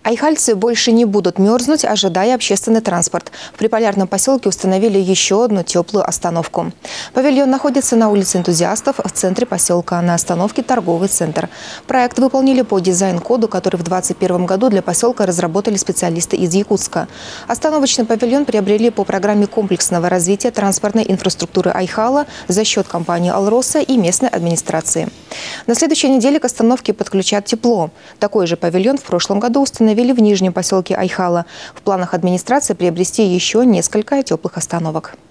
Айхальцы больше не будут мерзнуть, ожидая общественный транспорт. В Приполярном поселке установили еще одну теплую остановку. Павильон находится на улице Энтузиастов в центре поселка, на остановке торговый центр. Проект выполнили по дизайн-коду, который в 2021 году для поселка разработали специалисты из Якутска. Остановочный павильон приобрели по программе комплексного развития транспортной инфраструктуры Айхала за счет компании «Алроса» и местной администрации. На следующей неделе к остановке подключат тепло. Такой же павильон в прошлом году установили в нижнем поселке Айхала. В планах администрации приобрести еще несколько теплых остановок.